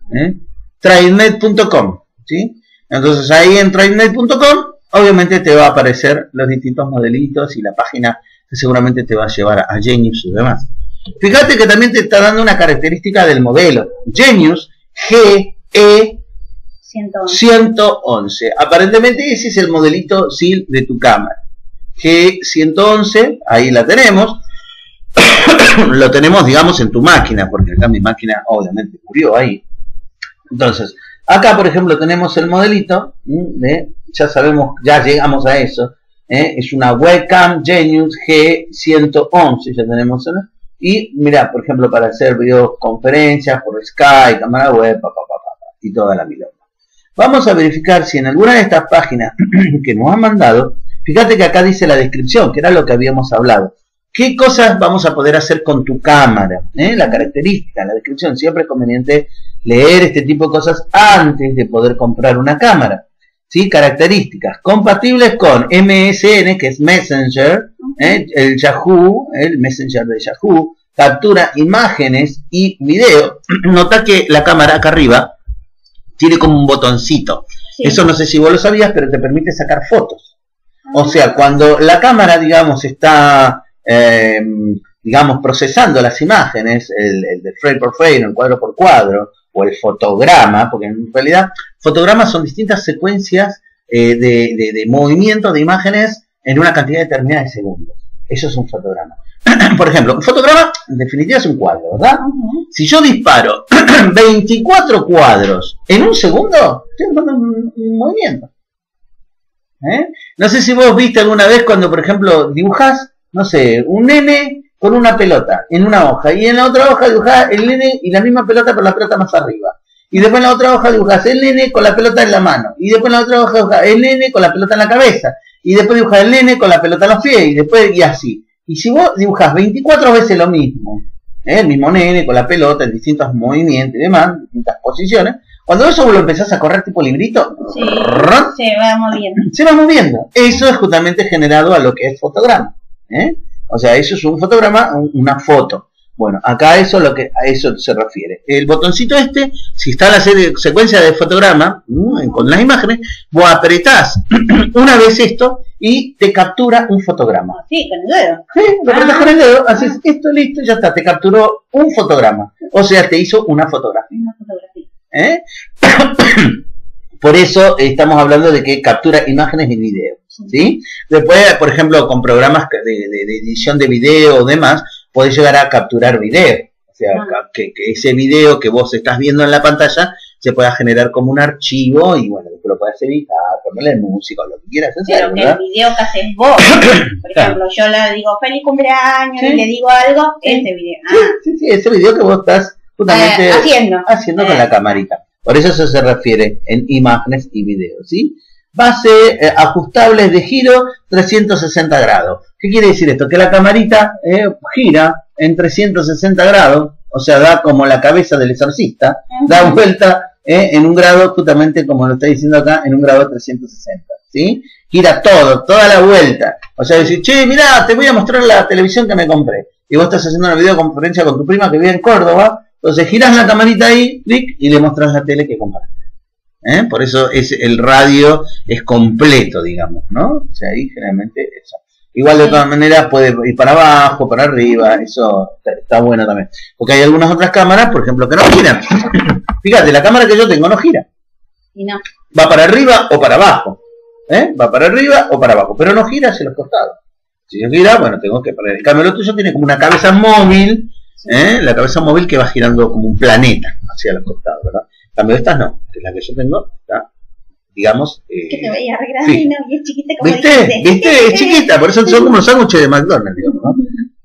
TradeNet.com, ¿sí? Entonces ahí en TradeNet.com obviamente te va a aparecer los distintos modelitos y la página que seguramente te va a llevar a Genius y demás. Fíjate que también te está dando una característica del modelo. Genius GE 111. Aparentemente ese es el modelito SIL de tu cámara. G111, ahí la tenemos. Lo tenemos, digamos, en tu máquina, porque acá mi máquina obviamente murió ahí. Entonces, acá por ejemplo tenemos el modelito, ya sabemos, ya llegamos a eso, es una webcam Genius G111, ya tenemos, y mira, por ejemplo, para hacer videoconferencias por Skype, cámara web, y toda la milonga. Vamos a verificar si en alguna de estas páginas que nos han mandado, fíjate que acá dice la descripción, que era lo que habíamos hablado. ¿Qué cosas vamos a poder hacer con tu cámara? La característica, la descripción. Siempre es conveniente leer este tipo de cosas antes de poder comprar una cámara. ¿Sí? Características compatibles con MSN, que es Messenger, el Yahoo, el Messenger de Yahoo, captura imágenes y video. Nota que la cámara acá arriba tiene como un botoncito. Sí. Eso no sé si vos lo sabías, pero te permite sacar fotos. O sea, cuando la cámara, digamos, está, digamos, procesando las imágenes, el de frame por frame, el cuadro por cuadro, o el fotograma, porque en realidad fotogramas son distintas secuencias de movimiento de imágenes en una cantidad determinada de segundos. Eso es un fotograma. Por ejemplo, un fotograma en definitiva es un cuadro, ¿verdad? Si yo disparo 24 cuadros en un segundo, estoy haciendo un movimiento. No sé si vos viste alguna vez cuando, por ejemplo, dibujás, no sé, un nene con una pelota en una hoja, y en la otra hoja dibujás el nene y la misma pelota, pero la pelota más arriba. Y después en la otra hoja dibujás el nene con la pelota en la mano. Y después en la otra hoja dibujás el nene con la pelota en la cabeza. Y después dibujás el nene con la pelota en los pies. Y después, y así. Y si vos dibujás 24 veces lo mismo, el mismo nene con la pelota en distintos movimientos y demás, distintas posiciones, cuando eso vos lo empezás a correr tipo librito, sí, se va moviendo. Se va moviendo. Eso es justamente generado a lo que es fotograma. O sea, eso es un fotograma, una foto. Bueno, acá a eso se refiere. El botoncito este, si está la secuencia de fotograma, con las imágenes, vos apretás una vez esto y te captura un fotograma. Sí, con el dedo. Sí, lo apretás con el dedo, haces esto, listo, ya está, te capturó un fotograma. O sea, te hizo una fotografía. Una fotografía. Por eso estamos hablando de que captura imágenes y video, ¿sí? Después, por ejemplo, con programas de edición de video o demás, podés llegar a capturar video. O sea, que ese video que vos estás viendo en la pantalla se pueda generar como un archivo y, bueno, después lo podés editar, ponerle música o lo que quieras hacer. Pero que el video que haces vos, por ejemplo, yo le digo feliz cumpleaños y le digo algo, ese video. Sí, ese video que vos estás justamente haciendo con la camarita. Por eso se refiere en imágenes y videos, ¿sí? Base ajustables de giro 360 grados. ¿Qué quiere decir esto? Que la camarita gira en 360 grados, o sea, da como la cabeza del exorcista, da vuelta en un grado, justamente como lo está diciendo acá, en un grado 360, ¿sí? Gira toda la vuelta. O sea, decir, che, mirá, te voy a mostrar la televisión que me compré. Y vos estás haciendo una videoconferencia con tu prima que vive en Córdoba. Entonces girás la camarita ahí, clic, y le mostrás la tele que compraste. Por eso el radio es completo, digamos, ¿no? O sea, ahí generalmente eso. Igual de todas maneras puede ir para abajo, para arriba, eso está bueno también. Porque hay algunas otras cámaras, por ejemplo, que no giran. Fíjate, la cámara que yo tengo no gira. Y no. Va para arriba o para abajo. Va para arriba o para abajo, pero no gira hacia los costados. Si yo gira, bueno, tengo que parar. El cambio lo tuyo tiene como una cabeza móvil. La cabeza móvil que va girando como un planeta hacia los costados, ¿verdad? En cambio estas no, que es la que yo tengo, está, digamos... que te veía re grande, sí. No, y es chiquita como ¿Viste? Es chiquita, por eso son como los sándwiches de McDonald's, digamos, ¿no?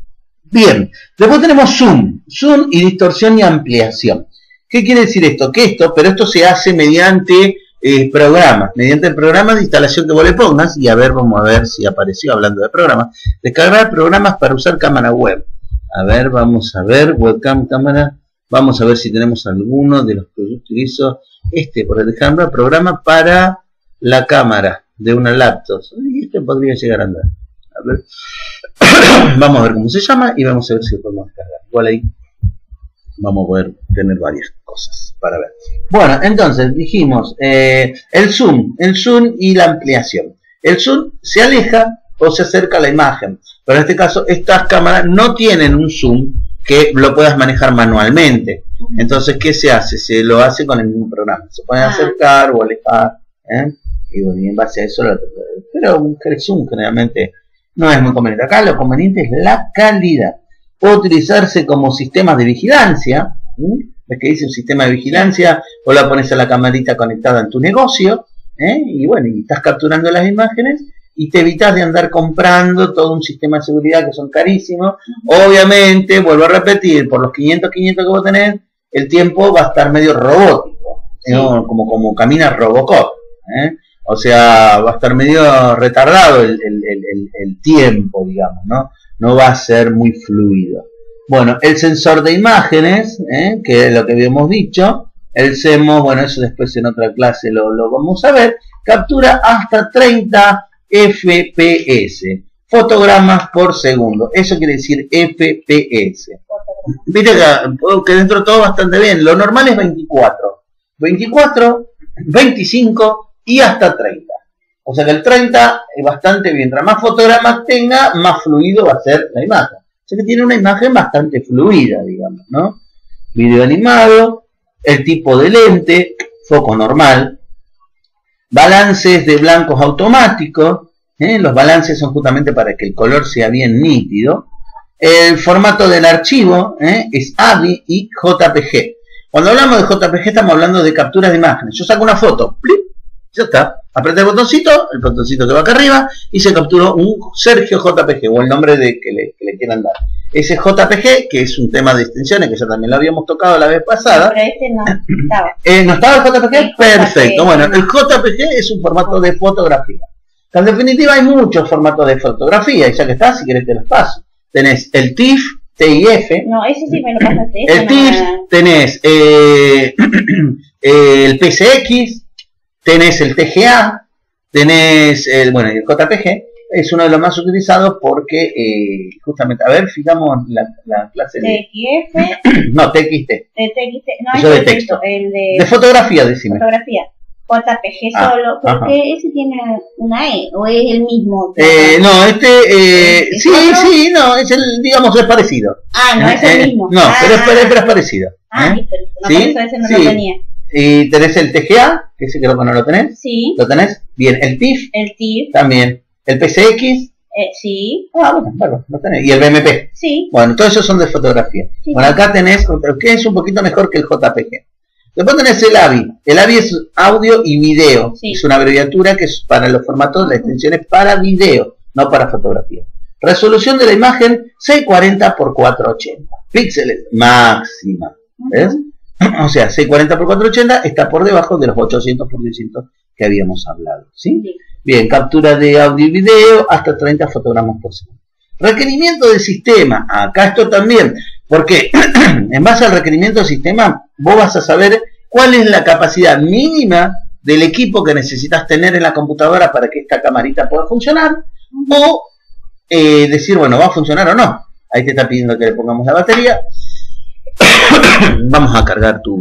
Bien, después tenemos zoom y distorsión y ampliación. ¿Qué quiere decir esto? Pero esto se hace mediante programas, mediante el programa de instalación que vos le pongas, y vamos a ver si apareció hablando de programas, descargar programas para usar cámara web. A ver, vamos a ver, webcam, cámara, vamos a ver si tenemos alguno de los que yo utilizo. Por ejemplo, programa para la cámara de una laptop. Y podría llegar a andar. A ver, vamos a ver cómo se llama y vamos a ver si lo podemos descargar. Igual ahí vamos a poder tener varias cosas para ver. Bueno, entonces dijimos el zoom y la ampliación. El zoom se aleja o se acerca a la imagen, pero en este caso estas cámaras no tienen un zoom que lo puedas manejar manualmente. Entonces, ¿qué se hace? Se lo hace con el mismo programa. Se puede acercar o alejar, y bueno, y en base a eso, pero el zoom generalmente no es muy conveniente. Acá lo conveniente es la calidad. Puede utilizarse como sistemas de vigilancia. Es que dice un sistema de vigilancia, o la pones a la camarita conectada en tu negocio, y bueno, y estás capturando las imágenes y te evitas de andar comprando todo un sistema de seguridad que son carísimos. Obviamente, vuelvo a repetir, por los 500 que vos tenés, el tiempo va a estar medio robótico, ¿no? Como camina Robocop, o sea, va a estar medio retardado el tiempo, digamos, no va a ser muy fluido. Bueno, el sensor de imágenes, que es lo que habíamos dicho, el CMOS, bueno, eso después en otra clase lo vamos a ver, captura hasta 30 FPS, fotogramas por segundo. Eso quiere decir FPS. Viste que dentro de todo bastante bien. Lo normal es 24, 25 y hasta 30. O sea que el 30 es bastante bien. Mientras más fotogramas tenga, más fluido va a ser la imagen. O sea que tiene una imagen bastante fluida, digamos, ¿no? Video animado, el tipo de lente, foco normal, balances de blancos automáticos. Los balances son justamente para que el color sea bien nítido. El formato del archivo es AVI y JPG. Cuando hablamos de JPG estamos hablando de capturas de imágenes. Yo saco una foto, ¡plip! Ya está, apreté el botoncito que va acá arriba y se capturó un Sergio JPG, o el nombre que le quieran dar. Ese JPG, que es un tema de extensiones, que ya también lo habíamos tocado la vez pasada. Pero este no estaba. ¿No estaba el JPG? Sí, perfecto. JPG. Bueno, el JPG es un formato de fotografía. En definitiva hay muchos formatos de fotografía, y ya que está, si querés te los paso. Tenés el TIFF, TIF. No, ese sí me lo pasaste. El TIFF, tenés el PCX, tenés el TGA, tenés el JPG, es uno de los más utilizados porque justamente, a ver, fijamos la clase de TXF, no, TXT. No, eso es de texto. El de fotografía, decime. Fotografía. JPG solo, porque ese tiene una E, o es el mismo. No, sí, no, es digamos, es parecido. No es el mismo. No, pero es parecido. Listo, no, ¿Sí? por eso ese no Sí. lo tenía. Y tenés el TGA, que ese creo que no lo tenés. Sí. ¿Lo tenés? Bien, el TIFF. El TIFF. También. El PCX. Sí. Bueno, lo tenés. Y el BMP. Sí. Bueno, todos esos son de fotografía. Sí. Bueno, acá tenés, que es un poquito mejor que el JPG. Después tenés el AVI. El AVI es audio y video. Sí. Es una abreviatura que es para los formatos, la extensión es para video, no para fotografía. Resolución de la imagen 640 x 480. Píxeles máxima. ¿Ves? O sea, 640 x 480 está por debajo de los 800 x 600 que habíamos hablado. ¿Sí? Sí. Bien, captura de audio y video hasta 30 fotogramas por segundo. Requerimiento del sistema. Acá esto también. Porque en base al requerimiento del sistema, vos vas a saber cuál es la capacidad mínima del equipo que necesitas tener en la computadora para que esta camarita pueda funcionar. O decir, bueno, ¿va a funcionar o no? Ahí te está pidiendo que le pongamos la batería. Vamos a cargar tu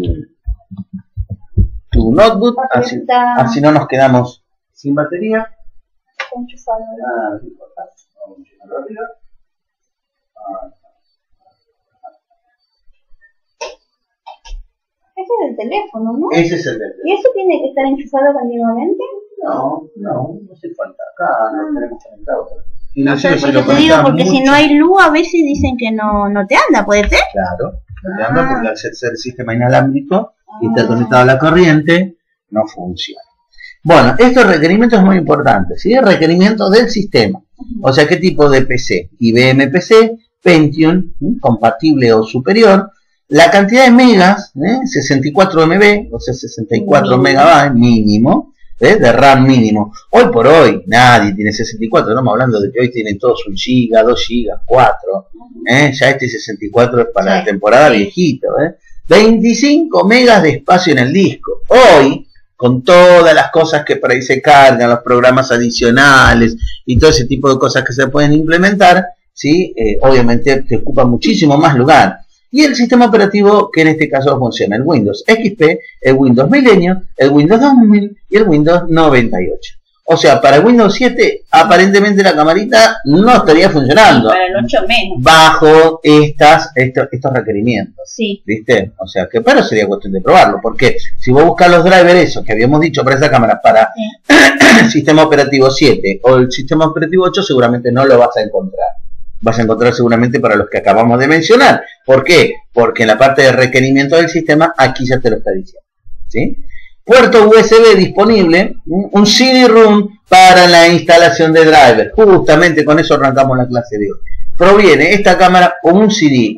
notebook, así no nos quedamos sin batería. Ese es el teléfono, ¿no? Ese es el teléfono. ¿Y eso tiene que estar enchufado continuamente? No hace falta. Acá no tenemos conectado. Y No sé, yo te digo, porque si no hay luz, a veces dicen que no te anda, ¿puede ser? Claro, no te anda porque al ser sistema inalámbrico y está conectado a la corriente, no funciona. Bueno, estos requerimientos es muy importante, ¿sí? Requerimientos del sistema. O sea, ¿qué tipo de PC? IBM PC, Pentium, compatible o superior. La cantidad de megas, 64 MB, o sea, 64 megabytes mínimo, de RAM mínimo. Hoy por hoy nadie tiene 64, estamos hablando de que hoy tienen todos 1 GB, 2 GB, 4. Ya este 64 es para la temporada viejito. 25 megas de espacio en el disco. Hoy, con todas las cosas que por ahí se cargan, los programas adicionales y todo ese tipo de cosas que se pueden implementar, ¿sí? Obviamente te ocupa muchísimo más lugar. y el sistema operativo que en este caso funciona, el Windows XP, el Windows Millennium, el Windows 2000 y el Windows 98. O sea, para el Windows 7 aparentemente la camarita no estaría funcionando. Sí, para el 8 menos. Bajo estos requerimientos. Sí. ¿Viste? O sea, que pero sería cuestión de probarlo, porque si vos buscas los drivers esos que habíamos dicho para esa cámara para el sistema operativo 7 o el sistema operativo 8, seguramente no lo vas a encontrar. Vas a encontrar seguramente para los que acabamos de mencionar. ¿Por qué? Porque en la parte de requerimiento del sistema, aquí ya te lo está diciendo. ¿Sí? Puerto USB disponible, un CD-ROM para la instalación de driver. Justamente con eso arrancamos la clase de hoy. Proviene esta cámara con un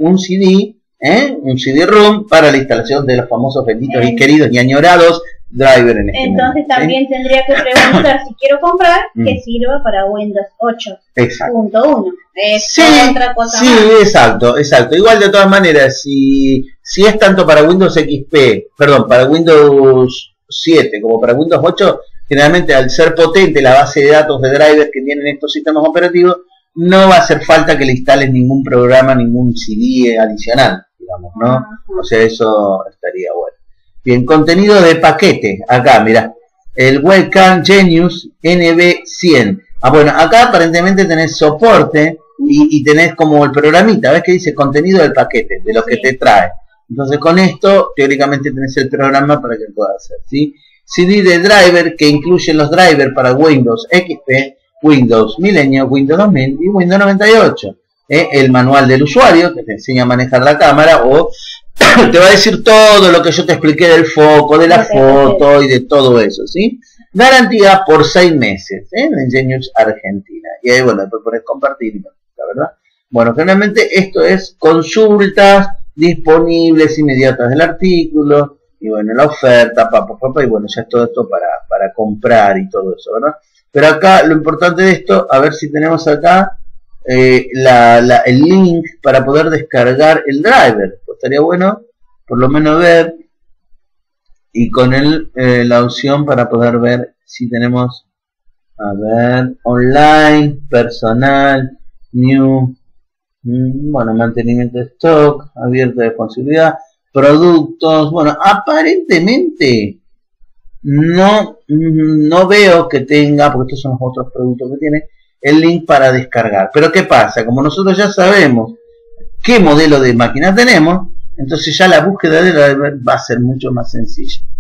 CD-ROM para la instalación de los famosos benditos y queridos y añorados driver en este Entonces momento, también tendría que preguntar si quiero comprar que sirva para Windows 8.1. Es otra cosa sí, más. exacto. Igual de todas maneras, si es tanto para Windows XP, perdón, para Windows 7 como para Windows 8, generalmente al ser potente la base de datos de drivers que tienen estos sistemas operativos, no va a hacer falta que le instales ningún programa, ningún CD adicional, digamos, ¿no? O sea, eso estaría bueno. Bien, contenido de paquete. Acá, mira, el Webcam Genius NB100. Bueno, acá aparentemente tenés soporte y tenés como el programita, ¿ves que dice contenido del paquete, de lo que te trae? Entonces con esto, teóricamente tenés el programa para que puedas hacer, ¿sí? CD de driver que incluye los drivers para Windows XP, Windows Millennium, Windows 2000 y Windows 98. El manual del usuario que te enseña a manejar la cámara o te va a decir todo lo que yo te expliqué del foco, de la foto y de todo eso, ¿sí? Garantía por 6 meses, en Genius Argentina. Y ahí, bueno, después podés compartir, la verdad. Bueno, generalmente esto es consultas disponibles inmediatas del artículo, y bueno, la oferta, y bueno, ya es todo esto para comprar y todo eso, ¿verdad? Pero acá lo importante de esto, a ver si tenemos acá el link para poder descargar el driver. Pues estaría bueno por lo menos ver, y con la opción para poder ver si tenemos, a ver, online, personal, new, bueno, mantenimiento de stock, abierto de posibilidad, productos. Bueno, aparentemente no veo que tenga, porque estos son los otros productos que tiene, el link para descargar. Pero ¿qué pasa? Como nosotros ya sabemos qué modelo de máquina tenemos, entonces ya la búsqueda de driver va a ser mucho más sencilla.